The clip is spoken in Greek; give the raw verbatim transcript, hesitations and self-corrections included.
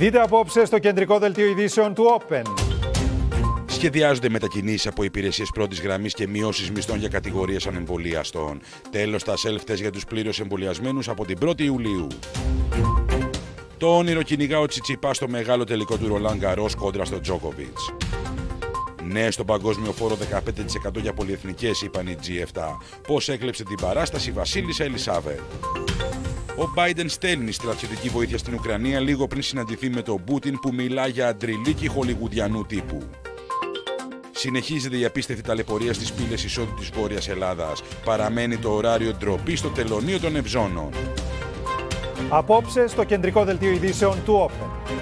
Δείτε απόψε στο κεντρικό δελτίο ειδήσεων του Open. Σχεδιάζονται μετακινήσεις από υπηρεσίες πρώτης γραμμής και μειώσεις μισθών για κατηγορίες ανεμβολιαστών. Τέλος, τα self-test για τους πλήρως εμβολιασμένους από την πρώτη Ιουλίου. Το όνειρο κυνηγά ο Τσιτσιπάς στο μεγάλο τελικό του Ρολάν Γκαρός κόντρα στο Τζόκοβιτς. Ναι στον παγκόσμιο φόρο δεκαπέντε τοις εκατό για πολυεθνικές, είπαν οι τζι επτά. Πώς έκλεψε την παράσταση η Βασίλισσα Ελισάβετ. Ο Μπάιντεν στέλνει στρατιωτική βοήθεια στην Ουκρανία λίγο πριν συναντηθεί με τον Πούτιν που μιλά για αντριλίκη χολιγουντιανού τύπου. Συνεχίζεται η απίστευτη ταλαιπωρία στις πύλες εισόδου της Βόρειας Ελλάδας. Παραμένει το ωράριο ντροπή στο τελωνείο των Ευζώνων. Απόψε στο κεντρικό δελτίο ειδήσεων του Open.